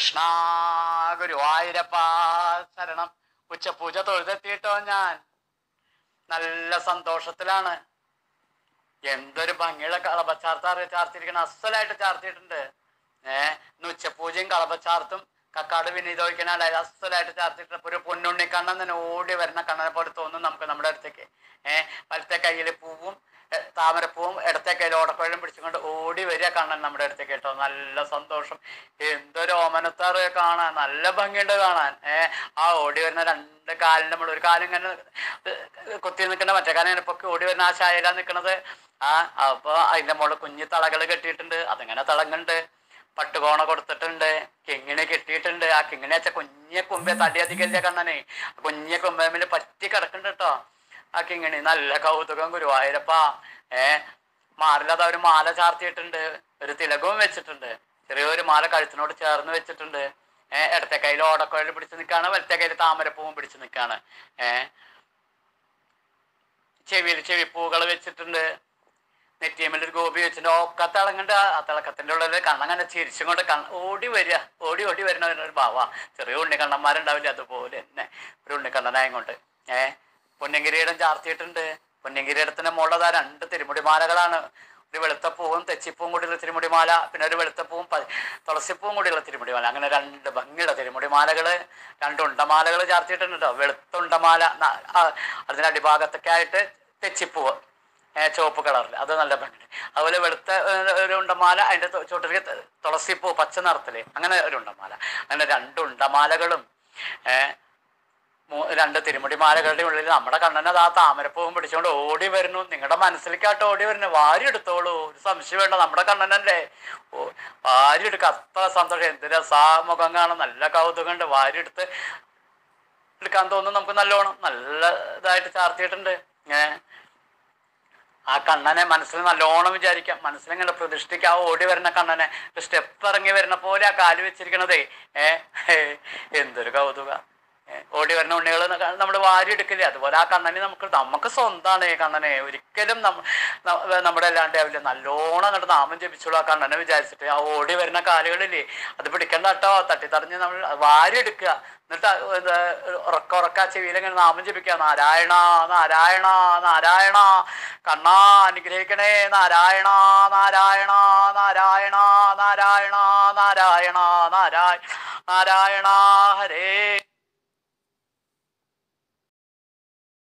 കൃഷ്ണ ഗുരുവായൂരപ്പ ശരണം. ഉച്ചപൂജ തൊഴുതെത്തിയിട്ടോ ഞാൻ. നല്ല സന്തോഷത്തിലാണ്. എന്തൊരു ഭംഗിയുള്ള കളഭച്ചാർത്താറ് ചാർത്തിരിക്കണം. അസലായിട്ട് ചാർത്തിയിട്ടുണ്ട്. ഇന്ന് ഉച്ചപൂജയും കളഭച്ചാർത്തും കക്കാട് വിനീതോഴിക്കനാണ് അസലായിട്ട് ചാർത്തിയിട്ടുണ്ട്. ഒരു പൊന്നുണ്ണിക്കണ്ണൻ തന്നെ ഓടി വരുന്ന കണ്ണനെ പോലെ തോന്നും നമുക്ക് നമ്മുടെ അടുത്തേക്ക്. വലത്തെ കയ്യിൽ പൂവും താമരപ്പൂവും ഇടത്തെ കയ്യിൽ ഓടക്കുഴലും പിടിച്ചുകൊണ്ട് ഓടി വരിക കണ്ണൻ നമ്മുടെ അടുത്തേക്ക് കേട്ടോ. നല്ല സന്തോഷം. എന്തൊരു ഓമനത്താറ് കാണാൻ, നല്ല ഭംഗിയുണ്ട് കാണാൻ. ആ ഓടി വരുന്ന രണ്ട് കാലിൻ്റെ മുകളിൽ ഒരു കാലം ഇങ്ങനെ കുത്തി നിൽക്കുന്ന, മറ്റേ കാലം ഇങ്ങനെ പൊക്കി ഓടി വരുന്ന ആ ശായയിലാണ് നിൽക്കുന്നത്. അപ്പോൾ അതിൻ്റെ മുകളിൽ കുഞ്ഞി തളകൾ കെട്ടിയിട്ടുണ്ട്. അതിങ്ങനെ തിളങ്ങുന്നുണ്ട്. പട്ടുകോണ കൊടുത്തിട്ടുണ്ട്. കിങ്ങിണി കെട്ടിയിട്ടുണ്ട്. ആ കിങ്ങിണി വെച്ചാൽ കുഞ്ഞെ കുമ്പേ തടി അധികമില്ല കണ്ണനെ. കുഞ്ഞെ കുമ്പേമിൽ പറ്റി കിടക്കുന്നുണ്ട് കേട്ടോ ആ കിങ്ങിണി. നല്ല കൗതുകം ഗുരുവായൂരപ്പ. മാറില്ലാതെ ഒരു മാല ചാർത്തിയിട്ടുണ്ട്. ഒരു തിലകവും വെച്ചിട്ടുണ്ട്. ചെറിയൊരു മാല കഴുത്തിനോട് ചേർന്ന് വെച്ചിട്ടുണ്ട്. ഇടത്തെ കയ്യിൽ ഓടക്കുഴൽ പിടിച്ച് നിൽക്കുകയാണ്, വലത്തെ കയ്യിൽ താമരപ്പൂവും പിടിച്ച് നിൽക്കുകയാണ്. ചെവിയിൽ ചെവിപ്പൂകൾ വെച്ചിട്ടുണ്ട്. നെറ്റിയമ്മലൊരു ഗോപി വെച്ചിട്ടുണ്ട്. ഒക്കെ തിളങ്ങുന്നുണ്ട്. ആ തിളക്കത്തിൻ്റെ ഉള്ളിൽ കണ്ണങ്ങനെ ചിരിച്ചും കൊണ്ട് ഓടി വരിക. ഓടി വരുന്ന ഒരു ഭാവ. ചെറിയ ഉണ്ണിക്കണ്ണന്മാരുണ്ടാവില്ല, അതുപോലെ തന്നെ ഒരു ഉണ്ണിക്കണ്ണനായും കൊണ്ട്. പൊന്നിങ്കിരീടം ചാർത്തിയിട്ടുണ്ട്. പൊന്നിങ്കിരീടത്തിൻ്റെ മുകളിൽ രണ്ട് തിരുമുടിമാലകളാണ്. ഒരു വെളുത്തപ്പൂവും തെച്ചിപ്പൂവും കൂടിയുള്ള തിരുമുടിമാല, പിന്നെ ഒരു വെളുത്തപ്പൂവും തുളസിപ്പൂവും കൂടിയുള്ള തിരുമുടിമാല. അങ്ങനെ രണ്ട് ഭംഗിയുള്ള തിരുമുടിമാലകൾ, രണ്ട് ഉണ്ടമാലകൾ ചാർത്തിയിട്ടുണ്ട് കേട്ടോ. വെളുത്ത ഉണ്ടമാല, അതിൻ്റെ അടിഭാഗത്തൊക്കെ ആയിട്ട് തെച്ചിപ്പൂവ് ചുവപ്പ് കളറിൽ, അത് നല്ല ഭംഗി. അതുപോലെ വെളുത്ത ഒരു ഉണ്ടമാല, അതിൻ്റെ ചോട്ടിലേക്ക് തുളസിപ്പൂ പച്ച നിറത്തിൽ, അങ്ങനെ ഒരു ഉണ്ടമാല. അങ്ങനെ രണ്ട് ഉണ്ടമാലകളും രണ്ട് തിരുമുടിമാലകളുടെ ഉള്ളിൽ നമ്മുടെ കണ്ണനത് ആ താമരപ്പൂവും പിടിച്ചുകൊണ്ട് ഓടി വരുന്നു. നിങ്ങളുടെ മനസ്സിലേക്കാട്ടോ ഓടി വരുന്നു. വാരി എടുത്തോളൂ, ഒരു സംശയം വേണ്ട. നമ്മുടെ കണ്ണനല്ലേ, വാരി എടുക്കുക. അത്ര സന്തോഷം. എന്ത് രസാ മുഖം കാണാൻ, നല്ല കൗതുകമുണ്ട്. വാരി എടുക്കാൻ തോന്നുന്നു നമുക്ക് നല്ലോണം. നല്ല ഇതായിട്ട് ചാർത്തിയിട്ടുണ്ട്. ആ കണ്ണനെ മനസ്സിൽ നല്ലോണം വിചാരിക്കാം. മനസ്സിലിങ്ങനെ പ്രതിഷ്ഠിക്കുക. ആ ഓടി വരുന്ന കണ്ണനെ സ്റ്റെപ്പ് ഇറങ്ങി വരുന്ന പോലെ ആ കാല് വെച്ചിരിക്കണതേ. എന്തൊരു കൗതുക. ഓടി വരുന്ന ഉണ്ണികൾ നമ്മൾ വാരി എടുക്കില്ലേ, അതുപോലെ ആ കണ്ണനെ നമുക്ക് സ്വന്തമാണ്. കണ്ണനെ ഒരിക്കലും നമ്മുടെ അല്ലാണ്ട് ആവില്ല. നല്ലോണം അങ്ങോട്ട് നാമം ജപിച്ചോളൂ ആ കണ്ണനെ വിചാരിച്ചിട്ട്. ആ ഓടി വരുന്ന കാലുകളില്ലേ, അത് പിടിക്കണ്ട കേട്ടോ. തട്ടിത്തറിഞ്ഞ് നമ്മൾ വാരി എടുക്കുക. എന്നിട്ട് ഉറക്ക ചെവിയിലിങ്ങനെ നാമം ജപിക്കുക. നാരായണ നാരായണ നാരായണ, കണ്ണാ അനുഗ്രഹിക്കണേ, നാരായണ നാരായണ നാരായണ നാരായണ നാരായണ നാരായണ നാരായണ ഹരേ.